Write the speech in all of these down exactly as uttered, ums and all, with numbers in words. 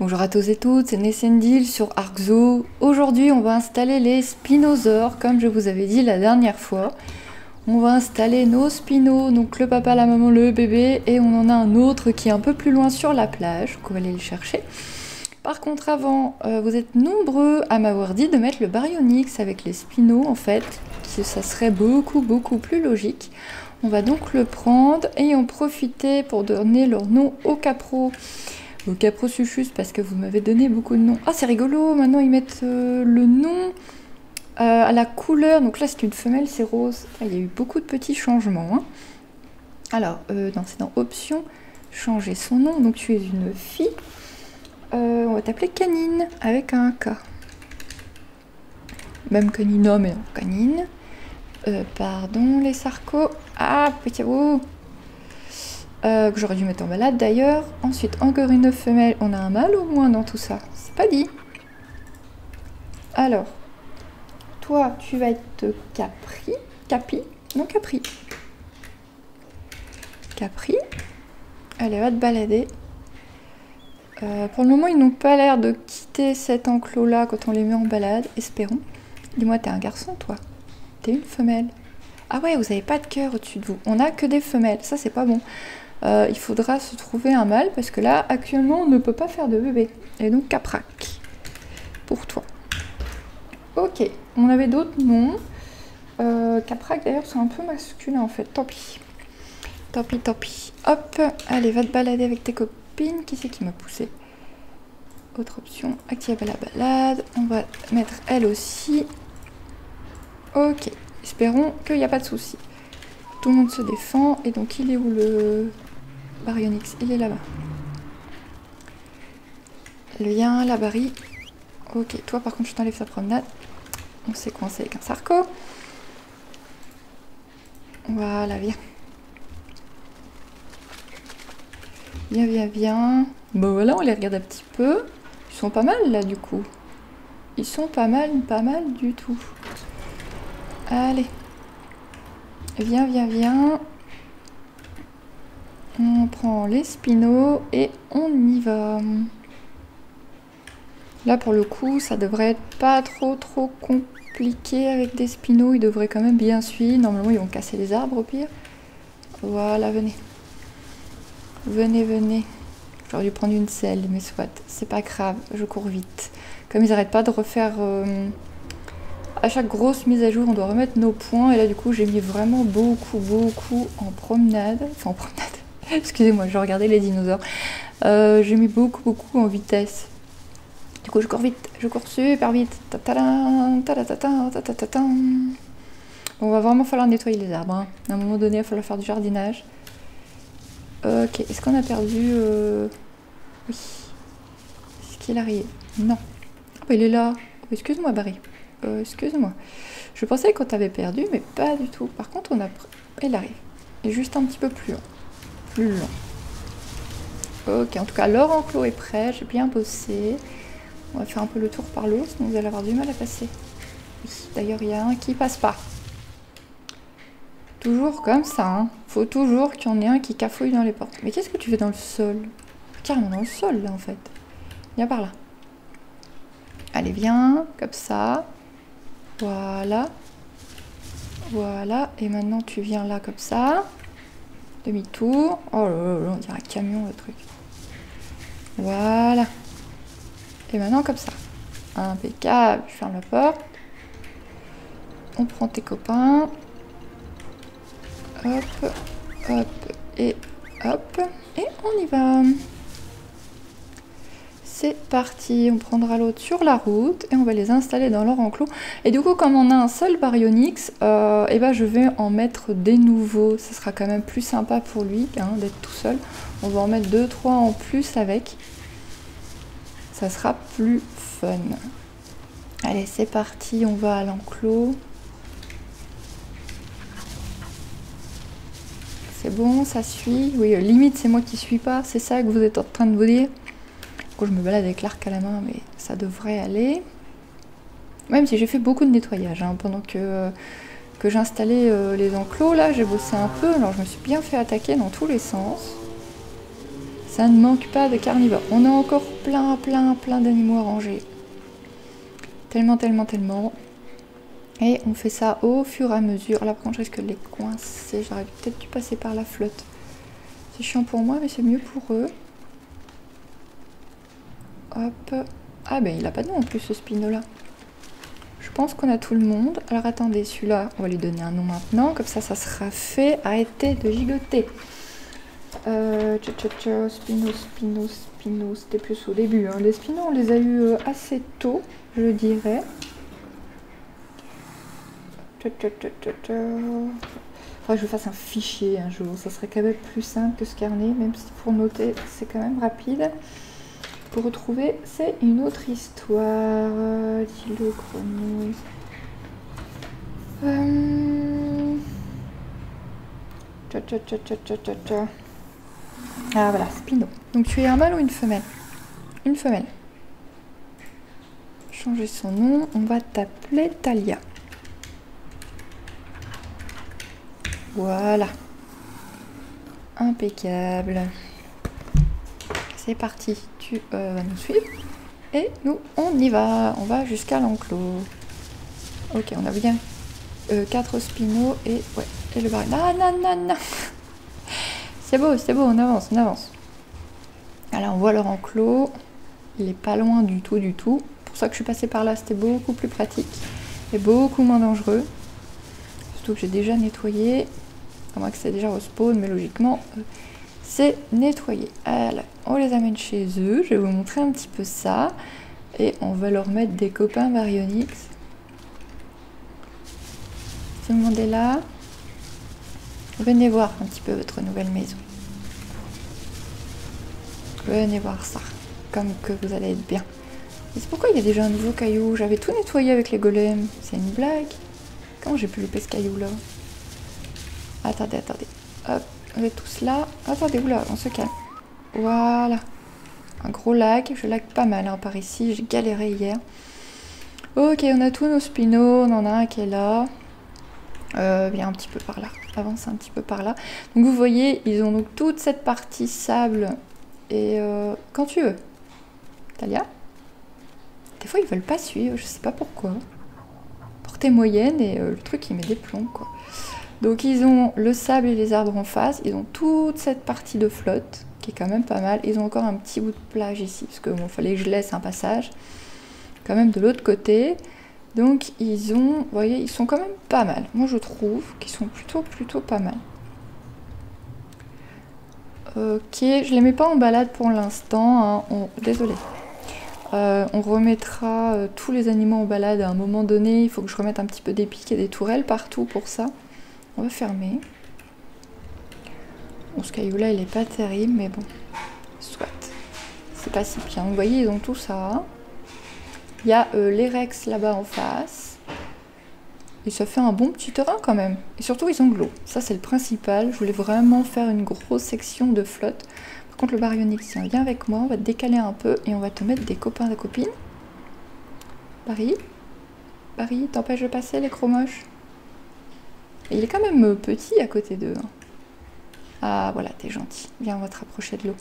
Bonjour à tous et toutes, c'est Nessendil sur ArkZoo. Aujourd'hui, on va installer les spinosaures, comme je vous avais dit la dernière fois. On va installer nos spinos, donc le papa, la maman, le bébé, et on en a un autre qui est un peu plus loin sur la plage, donc on va aller le chercher. Par contre, avant, euh, vous êtes nombreux à m'avoir dit de mettre le baryonyx avec les spinos, en fait, que ça serait beaucoup, beaucoup plus logique. On va donc le prendre et en profiter pour donner leur nom au capro. Au Caprosuchus, parce que vous m'avez donné beaucoup de noms. Ah, c'est rigolo, maintenant ils mettent euh, le nom euh, à la couleur. Donc là, c'est une femelle, c'est rose. Ah, il y a eu beaucoup de petits changements. Hein. Alors, euh, non, c'est dans Options, changer son nom. Donc tu es une fille. Euh, on va t'appeler Canine, avec un K. Même Canina, mais non, Canine. Euh, pardon, les sarcos. Ah, petit vous. Euh, que j'aurais dû mettre en balade d'ailleurs. Ensuite, encore une femelle. On a un mâle au moins dans tout ça? C'est pas dit. Alors, toi, tu vas être Capri. Capi. Non, Capri. Capri. Allez, va te balader. Euh, pour le moment, ils n'ont pas l'air de quitter cet enclos-là quand on les met en balade. Espérons. Dis-moi, t'es un garçon, toi? T'es une femelle? Ah ouais, vous avez pas de cœur au-dessus de vous. On a que des femelles. Ça, c'est pas bon. Euh, il faudra se trouver un mâle parce que là actuellement on ne peut pas faire de bébé et donc caprac pour toi. Ok, on avait d'autres noms. euh, caprac d'ailleurs c'est un peu masculin en fait, tant pis tant pis tant pis. Hop, allez, va te balader avec tes copines. Qui c'est qui m'a poussé? Autre option, activer la balade. On va mettre elle aussi. Ok, espérons qu'il n'y a pas de souci. Tout le monde se défend. Et donc il est où le baryonyx? Il est là-bas. Viens, la Barry. Ok, toi par contre je t'enlève sa promenade. On s'est coincé avec un sarco. Voilà, viens. Viens, viens, viens. Bon voilà, on les regarde un petit peu. Ils sont pas mal là du coup. Ils sont pas mal, pas mal du tout. Allez. Viens, viens, viens. On prend les spinos et on y va. Là pour le coup ça devrait être pas trop trop compliqué avec des spinos. Ils devraient quand même bien suivre. Normalement ils vont casser les arbres au pire. Voilà, venez. Venez, venez. J'aurais dû prendre une selle mais soit. C'est pas grave, je cours vite. Comme ils n'arrêtent pas de refaire... Euh, à chaque grosse mise à jour on doit remettre nos points. Et là du coup j'ai mis vraiment beaucoup beaucoup en promenade. Enfin en promenade. Excusez-moi, je regardais les dinosaures. Euh, j'ai mis beaucoup, beaucoup en vitesse. Du coup, je cours vite. Je cours super vite. On va vraiment falloir nettoyer les arbres. Hein. À un moment donné, il va falloir faire du jardinage. Ok, est-ce qu'on a perdu... Euh... Oui. Est-ce qu'il arrive? Non. Oh, il est là. Oh, excuse-moi, Barry. Euh, excuse-moi. Je pensais qu'on t'avait perdu, mais pas du tout. Par contre, on a... Il arrive. Il est juste un petit peu plus long. Plus long. Ok, en tout cas, leur enclos est prêt, j'ai bien bossé. On va faire un peu le tour par l'eau, sinon vous allez avoir du mal à passer. Oui, d'ailleurs, il y a un qui passe pas. Toujours comme ça, hein. Faut toujours qu'il y en ait un qui cafouille dans les portes. Mais qu'est-ce que tu fais dans le sol? Carrément dans le sol, là, en fait. Viens par là. Allez, viens, comme ça. Voilà. Voilà, et maintenant tu viens là, comme ça. Demi-tour. Oh là là là, on dirait un camion le truc. Voilà. Et maintenant comme ça. Impeccable. Je ferme la porte. On prend tes copains. Hop. Hop. Et hop. Et on y va. C'est parti. On prendra l'autre sur la route. Et on va les installer dans leur enclos. Et du coup, comme on a un seul baryonyx, euh, et ben je vais en mettre des nouveaux. Ce sera quand même plus sympa pour lui hein, d'être tout seul. On va en mettre deux trois en plus avec. Ça sera plus fun. Allez, c'est parti. On va à l'enclos. C'est bon, ça suit. Oui, limite, c'est moi qui suis pas. C'est ça que vous êtes en train de vous dire. Du coup, je me balade avec l'arc à la main, mais ça devrait aller. Même si j'ai fait beaucoup de nettoyage hein, pendant que, que j'installais euh, les enclos, là, j'ai bossé un peu. Alors, je me suis bien fait attaquer dans tous les sens. Ça ne manque pas de carnivores. On a encore plein, plein, plein d'animaux à ranger. Tellement, tellement, tellement. Et on fait ça au fur et à mesure. Là, par contre, je risque de les coincer. J'aurais peut-être dû passer par la flotte. C'est chiant pour moi, mais c'est mieux pour eux. Hop. Ah, ben il a pas de nom en plus, ce Spino-là. Je pense qu'on a tout le monde. Alors, attendez, celui-là, on va lui donner un nom maintenant. Comme ça, ça sera fait. Arrêtez de gigoter. Euh, tcha, tcha, tcha, Spino, Spino, Spino. C'était plus au début. Hein. Les Spinos, on les a eu euh, assez tôt, je dirais. Tcha, tcha, tcha, tcha, tcha. Faudrait que je fasse un fichier un jour. Ça serait quand même plus simple que ce carnet, même si pour noter, c'est quand même rapide. Pour retrouver, c'est une autre histoire. Dis-le, grenouille. Euh... Tcha, tcha, tcha, tcha, tcha, tcha, tcha. Ah voilà, Spino. Donc tu es un mâle ou une femelle? Une femelle. Changer son nom, on va t'appeler Talia. Voilà. Impeccable. C'est parti, tu euh, vas nous suivre. Et nous, on y va. On va jusqu'à l'enclos. Ok, on a bien euh, quatre Spinos et, ouais, et le baril. Non, non, non, non. C'est beau, c'est beau, on avance, on avance. Alors, on voit leur enclos. Il est pas loin du tout, du tout. Pour ça que je suis passée par là, c'était beaucoup plus pratique. Et beaucoup moins dangereux. Surtout que j'ai déjà nettoyé. À moins que c'est déjà au spawn, mais logiquement, euh, c'est nettoyé. Alors, on les amène chez eux. Je vais vous montrer un petit peu ça. Et on va leur mettre des copains Baryonyx. Tout le monde est là. Venez voir un petit peu votre nouvelle maison. Venez voir ça. Comme que vous allez être bien. Et c'est pourquoi il y a déjà un nouveau caillou? J'avais tout nettoyé avec les golems. C'est une blague. Comment j'ai pu louper ce caillou là? Attendez, attendez. Hop, vous êtes tous là. Attendez, oula, on se calme. Voilà. Un gros lag. Je lag pas mal hein, par ici. J'ai galéré hier. Ok, on a tous nos Spinos. On en a un qui est là. Euh, viens un petit peu par là. Avance un petit peu par là. Donc vous voyez, ils ont donc toute cette partie sable. Et euh, quand tu veux. Talia? Des fois, ils veulent pas suivre. Je sais pas pourquoi. Portée moyenne et euh, le truc, il met des plombs, quoi. Donc ils ont le sable et les arbres en face, ils ont toute cette partie de flotte, qui est quand même pas mal. Ils ont encore un petit bout de plage ici, parce que bon, fallait que je laisse un passage, quand même de l'autre côté. Donc ils ont, vous voyez, ils sont quand même pas mal. Moi je trouve qu'ils sont plutôt, plutôt pas mal. Ok, je les mets pas en balade pour l'instant, hein. On... désolé. Euh, on remettra euh, tous les animaux en balade à un moment donné. Il faut que je remette un petit peu des pics et des tourelles partout pour ça. On va fermer. Bon, ce caillou-là, il est pas terrible, mais bon, soit. C'est pas si bien. Vous voyez, ils ont tout ça. Il y a euh, les Rex là-bas en face. Et ça fait un bon petit terrain quand même. Et surtout, ils ont de l'eau. Ça, c'est le principal. Je voulais vraiment faire une grosse section de flotte. Par contre, le Baryonyx, tiens, viens avec moi. On va te décaler un peu et on va te mettre des copains et copines. Barry, Barry, t'empêches de passer les cromoches. Et il est quand même petit à côté d'eux. Hein. Ah, voilà, t'es gentil. Viens, on va te rapprocher de l'eau.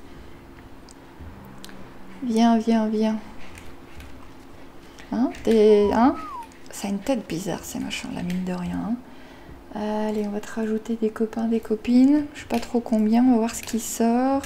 Viens, viens, viens. Hein, t'es... Hein, ça a une tête bizarre, ces machins, la mine de rien. Hein. Allez, on va te rajouter des copains, des copines. Je sais pas trop combien, on va voir ce qui sort.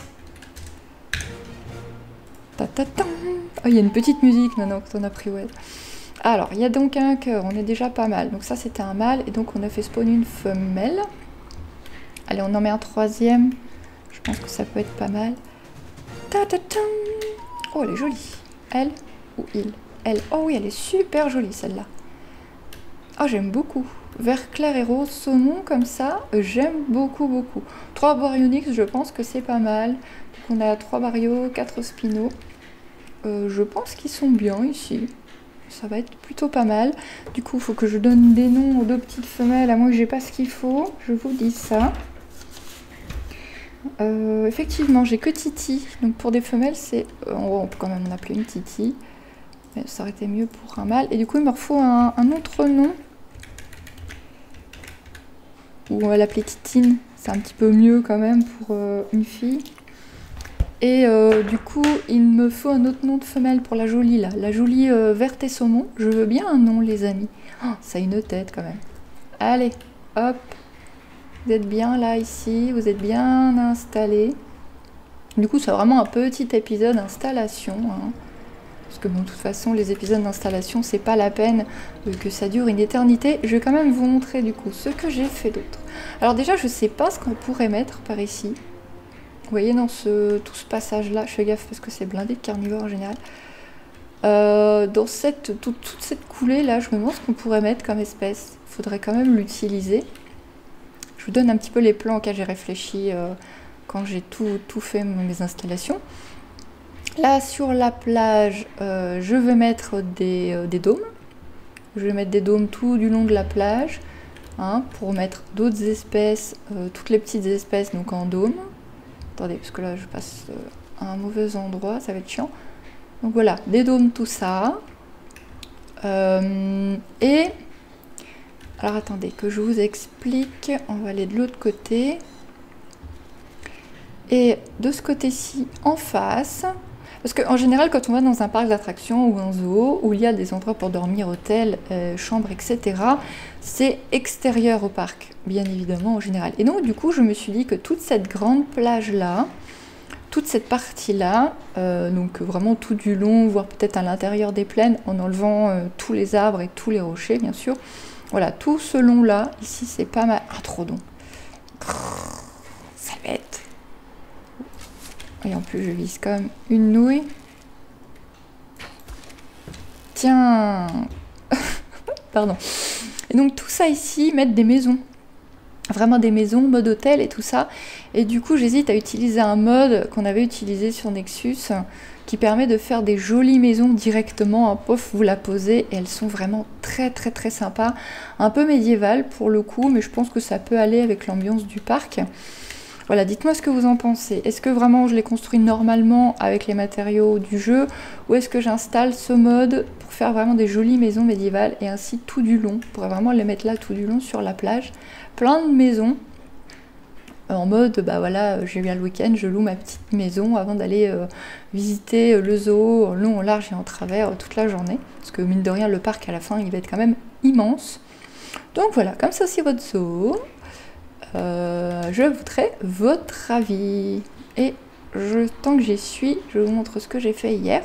Ta ta ta. Oh, il y a une petite musique maintenant que t'en as pris, ouais. Alors, il y a donc un cœur, on est déjà pas mal. Donc ça, c'était un mâle, et donc on a fait spawn une femelle. Allez, on en met un troisième. Je pense que ça peut être pas mal. Ta ta ta. Oh, elle est jolie. Elle ou il? Elle. Oh oui, elle est super jolie, celle-là. Oh, j'aime beaucoup. Vert clair et rose saumon, comme ça, j'aime beaucoup, beaucoup. trois Baryonyx, je pense que c'est pas mal. Donc on a trois Baryos, quatre Spinos. Euh, je pense qu'ils sont bien ici. Ça va être plutôt pas mal. Du coup, il faut que je donne des noms aux deux petites femelles, à moins que j'ai pas ce qu'il faut. Je vous dis ça. Euh, effectivement, j'ai que Titi. Donc pour des femelles, c'est... On peut quand même en appeler une Titi. Mais ça aurait été mieux pour un mâle. Et du coup, il me faut un, un autre nom. Ou on va l'appeler Titine. C'est un petit peu mieux quand même pour euh, une fille. Et euh, du coup, il me faut un autre nom de femelle pour la jolie là. La jolie euh, verte et saumon. Je veux bien un nom, les amis. Oh, ça a une tête quand même. Allez, hop. Vous êtes bien là, ici. Vous êtes bien installés. Du coup, c'est vraiment un petit épisode d'installation. Hein. Parce que bon, de toute façon, les épisodes d'installation, c'est pas la peine que ça dure une éternité. Je vais quand même vous montrer du coup ce que j'ai fait d'autre. Alors déjà, je sais pas ce qu'on pourrait mettre par ici. Vous voyez, dans ce, tout ce passage-là, je fais gaffe parce que c'est blindé de carnivores en général. Euh, dans cette, tout, toute cette coulée-là, je me demande ce qu'on pourrait mettre comme espèce. Il faudrait quand même l'utiliser. Je vous donne un petit peu les plans auxquels j'ai réfléchi euh, quand j'ai tout, tout fait mes installations. Là, sur la plage, euh, je vais mettre des, euh, des dômes. Je vais mettre des dômes tout du long de la plage, hein, pour mettre d'autres espèces, euh, toutes les petites espèces, donc en dôme. Attendez, parce que là, je passe à un mauvais endroit, ça va être chiant. Donc voilà, des dômes, tout ça. Euh, et... Alors attendez, que je vous explique. On va aller de l'autre côté. Et de ce côté-ci, en face... Parce qu'en général, quand on va dans un parc d'attractions ou un zoo, où il y a des endroits pour dormir, hôtels, euh, chambres, et cetera, c'est extérieur au parc, bien évidemment, en général. Et donc, du coup, je me suis dit que toute cette grande plage-là, toute cette partie-là, euh, donc vraiment tout du long, voire peut-être à l'intérieur des plaines, en enlevant euh, tous les arbres et tous les rochers, bien sûr. Voilà, tout ce long-là, ici, c'est pas mal. Ah, trop long. Ça va être... Et en plus, je vise comme une nouille. Tiens. Pardon. Et donc, tout ça ici, mettre des maisons. Vraiment des maisons, mode hôtel et tout ça. Et du coup, j'hésite à utiliser un mode qu'on avait utilisé sur Nexus, qui permet de faire des jolies maisons directement. Un pof, vous la posez. Et elles sont vraiment très, très, très sympas. Un peu médiévales pour le coup, mais je pense que ça peut aller avec l'ambiance du parc. Voilà, dites-moi ce que vous en pensez. Est-ce que vraiment je les construis normalement avec les matériaux du jeu, ou est-ce que j'installe ce mode pour faire vraiment des jolies maisons médiévales et ainsi tout du long? Je pourrais vraiment les mettre là tout du long sur la plage. Plein de maisons en mode, bah voilà, je viens le week-end, je loue ma petite maison avant d'aller euh, visiter le zoo en long, en large et en travers euh, toute la journée. Parce que mine de rien, le parc à la fin, il va être quand même immense. Donc voilà, comme ça c'est votre zoo. Euh, je voudrais votre avis. Et je, tant que j'y suis, je vous montre ce que j'ai fait hier.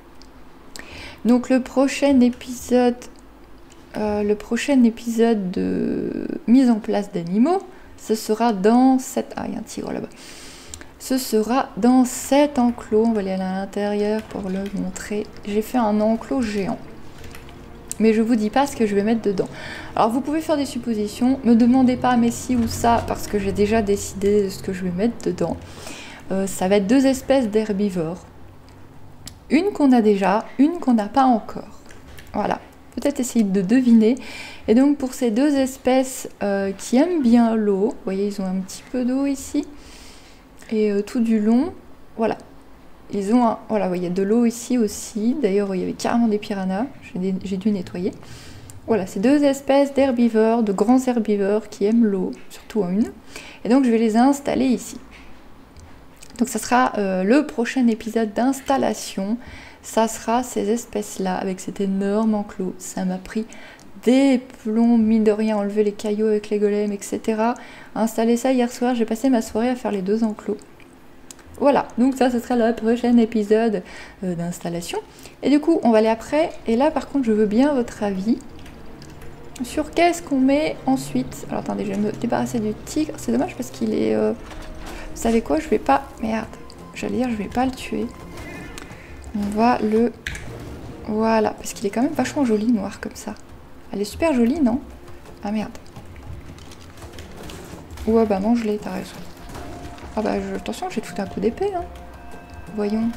Donc le prochain épisode, euh, le prochain épisode de mise en place d'animaux, ce sera dans cette... Ah, il y a un tigre là-bas. Ce sera dans cet enclos. On va aller à l'intérieur pour le montrer. J'ai fait un enclos géant. Mais je vous dis pas ce que je vais mettre dedans. Alors vous pouvez faire des suppositions, me demandez pas mais si ou ça, parce que j'ai déjà décidé de ce que je vais mettre dedans. Euh, ça va être deux espèces d'herbivores. Une qu'on a déjà, une qu'on n'a pas encore. Voilà, peut-être essayer de deviner. Et donc pour ces deux espèces euh, qui aiment bien l'eau, vous voyez ils ont un petit peu d'eau ici, et euh, tout du long, voilà. Ils ont un... Voilà, il y a de l'eau ici aussi. D'ailleurs, il y avait carrément des piranhas. J'ai dû nettoyer. Voilà, c'est deux espèces d'herbivores, de grands herbivores qui aiment l'eau, surtout une. Et donc, je vais les installer ici. Donc, ça sera euh, le prochain épisode d'installation. Ça sera ces espèces-là, avec cet énorme enclos. Ça m'a pris des plombs, mine de rien, enlever les cailloux avec les golems, et cetera. Installer ça hier soir. J'ai passé ma soirée à faire les deux enclos. Voilà, donc ça, ce sera le prochain épisode euh, d'installation. Et du coup, on va aller après. Et là, par contre, je veux bien votre avis sur qu'est-ce qu'on met ensuite. Alors, attendez, je vais me débarrasser du tigre. C'est dommage parce qu'il est... Euh... Vous savez quoi? Je vais pas... Merde. J'allais dire, je vais pas le tuer. On va le... Voilà, parce qu'il est quand même vachement joli, noir, comme ça. Elle est super jolie, non? Ah, merde. Ouais, bah mange-les, t'as raison. Ah bah je... attention, j'ai tout un coup d'épée, hein. Voyons.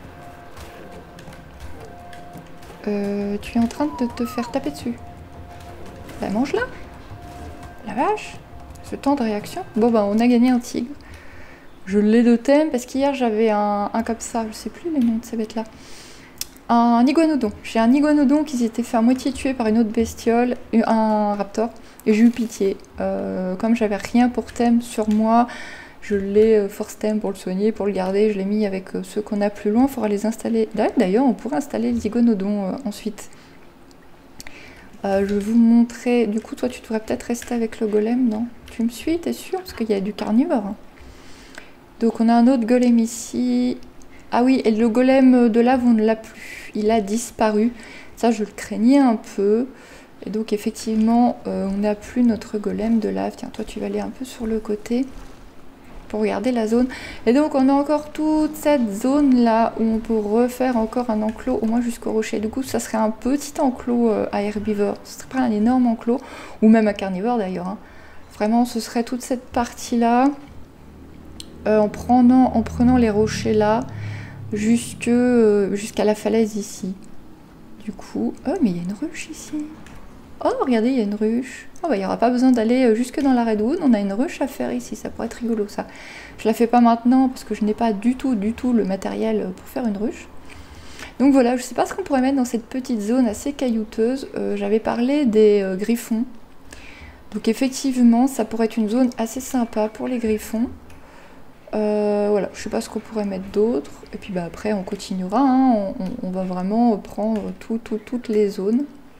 Euh, tu es en train de te faire taper dessus. Bah mange-la. La vache. Ce temps de réaction. Bon bah on a gagné un tigre. Je l'ai de thème parce qu'hier j'avais un, un comme ça, je sais plus les noms de ces bêtes-là. Un iguanodon. J'ai un iguanodon qui s'était fait à moitié tuer par une autre bestiole, un raptor, et j'ai eu pitié. Euh, comme j'avais rien pour thème sur moi, Je l'ai euh, force thème pour le soigner, pour le garder. Je l'ai mis avec euh, ceux qu'on a plus loin. Il faudra les installer. D'ailleurs, on pourrait installer le Zygonodon euh, ensuite. Euh, je vais vous montrer. Du coup, toi, tu devrais peut-être rester avec le golem, non? Tu me suis, t'es sûr? Parce qu'il y a du carnivore. Donc, on a un autre golem ici. Ah oui, et le golem de lave, on ne l'a plus. Il a disparu. Ça, je le craignais un peu. Et donc, effectivement, euh, on n'a plus notre golem de lave. Tiens, toi, tu vas aller un peu sur le côté pour regarder la zone. Et donc, on a encore toute cette zone-là où on peut refaire encore un enclos, au moins jusqu'au rocher. Du coup, ça serait un petit enclos euh, à herbivore. Ce serait pas un énorme enclos, ou même à carnivore d'ailleurs. Hein. Vraiment, ce serait toute cette partie-là, euh, en, prenant, en prenant les rochers là, jusque, euh, jusqu'à la falaise ici. Du coup... Oh, mais il y a une ruche ici. Oh, regardez, il y a une ruche. Oh, bah, il n'y aura pas besoin d'aller jusque dans la redwood. On a une ruche à faire ici. Ça pourrait être rigolo, ça. Je la fais pas maintenant parce que je n'ai pas du tout, du tout le matériel pour faire une ruche. Donc voilà, je sais pas ce qu'on pourrait mettre dans cette petite zone assez caillouteuse. Euh, J'avais parlé des euh, griffons. Donc effectivement, ça pourrait être une zone assez sympa pour les griffons. Euh, voilà, je sais pas ce qu'on pourrait mettre d'autre. Et puis bah, après, on continuera. Hein. On, on, on va vraiment prendre tout, tout, toutes les zones.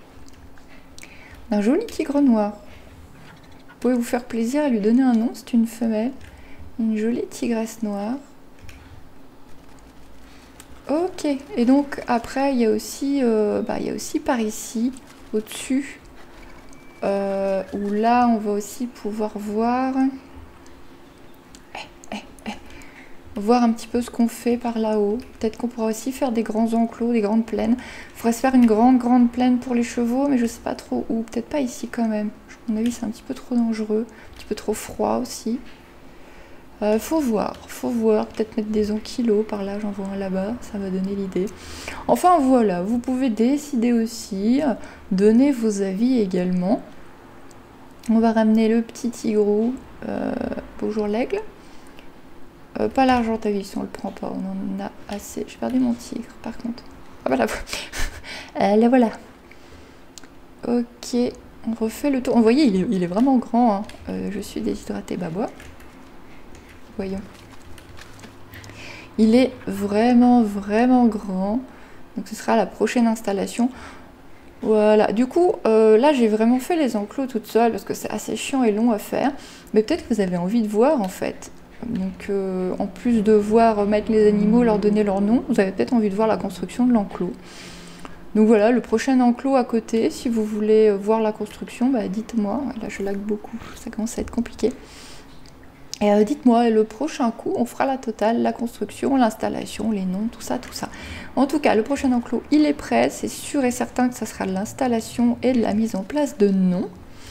Un joli tigre noir. Vous pouvez vous faire plaisir à lui donner un nom, c'est une femelle. Une jolie tigresse noire. Ok, et donc après il y a aussi, euh, bah, il y a aussi par ici, au-dessus, euh, où là on va aussi pouvoir voir, eh, eh, eh, voir un petit peu ce qu'on fait par là-haut. Peut-être qu'on pourra aussi faire des grands enclos, des grandes plaines. Il faudrait se faire une grande grande plaine pour les chevaux, mais je sais pas trop où. Peut-être pas ici quand même. À mon avis c'est un petit peu trop dangereux, un petit peu trop froid aussi. Euh, faut voir, faut voir, peut-être mettre des ankylos par là, j'en vois un là-bas, ça va donner l'idée. Enfin voilà, vous pouvez décider aussi, donner vos avis également. On va ramener le petit tigrou, euh, bonjour l'aigle. Euh, pas l'argentavis, on le prend pas, on en a assez. J'ai perdu mon tigre par contre. Ah voilà, euh, là voilà. Ok, on refait le tour. Vous voyez, il est, il est vraiment grand, hein. euh, je suis déshydratée, bah bois. Voyons. Il est vraiment, vraiment grand. Donc ce sera la prochaine installation. Voilà. Du coup, euh, là, j'ai vraiment fait les enclos toute seule parce que c'est assez chiant et long à faire. Mais peut-être que vous avez envie de voir, en fait. Donc, euh, en plus de voir mettre les animaux, leur donner leur nom, vous avez peut-être envie de voir la construction de l'enclos. Donc voilà, le prochain enclos à côté, si vous voulez voir la construction, bah, dites-moi. Là, je lag beaucoup. Ça commence à être compliqué. Et euh, dites-moi, le prochain coup, on fera la totale, la construction, l'installation, les noms, tout ça, tout ça. En tout cas, le prochain enclos, il est prêt. C'est sûr et certain que ça sera de l'installation et de la mise en place de noms.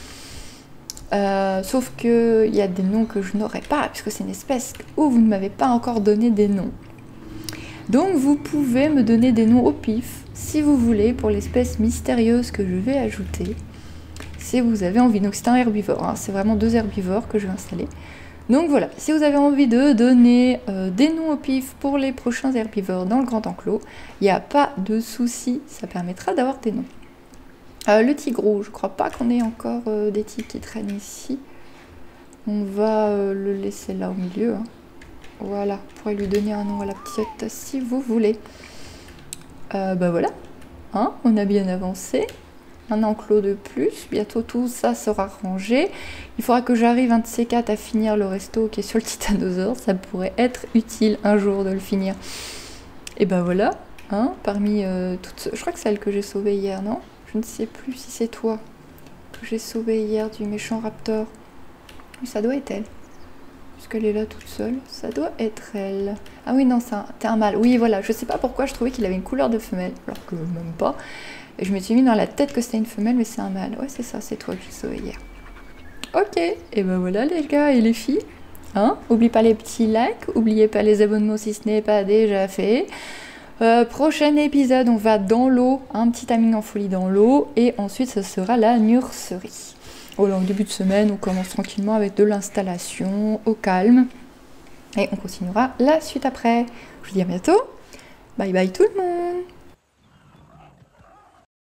Euh, sauf qu'il y a des noms que je n'aurai pas, puisque c'est une espèce où vous ne m'avez pas encore donné des noms. Donc vous pouvez me donner des noms au pif, si vous voulez, pour l'espèce mystérieuse que je vais ajouter. Si vous avez envie. Donc c'est un herbivore, hein. C'est vraiment deux herbivores que je vais installer. Donc voilà, si vous avez envie de donner euh, des noms au pif pour les prochains herbivores dans le grand enclos, il n'y a pas de souci, ça permettra d'avoir des noms. Euh, le tigrou, je crois pas qu'on ait encore euh, des tigres qui traînent ici. On va euh, le laisser là au milieu. Hein. Voilà, vous pourrez lui donner un nom à la petite si vous voulez. Euh, bah voilà, hein, on a bien avancé. Un enclos de plus, bientôt tout ça sera rangé. Il faudra que j'arrive un de ces quatre à finir le resto qui est sur le titanosaure, ça pourrait être utile un jour de le finir. Et ben voilà, hein, parmi euh, toutes... Je crois que c'est celle que j'ai sauvée hier, non? Je ne sais plus si c'est toi que j'ai sauvé hier du méchant raptor. Oui, ça doit être elle. Puisqu'elle est là toute seule, ça doit être elle. Ah oui, non, t'es un mâle. Oui, voilà, je sais pas pourquoi je trouvais qu'il avait une couleur de femelle, alors que même pas. Et je me suis mis dans la tête que c'était une femelle, mais c'est un mâle. Ouais, c'est ça, c'est toi que j'ai sauvé hier. Ok, et ben voilà les gars et les filles. Hein, n'oubliez pas les petits likes, n'oubliez pas les abonnements si ce n'est pas déjà fait. Euh, prochain épisode, on va dans l'eau, un petit timing en folie dans l'eau, et ensuite ce sera la nurserie. Voilà, au début de semaine, on commence tranquillement avec de l'installation, au calme, et on continuera la suite après. Je vous dis à bientôt. Bye bye tout le monde.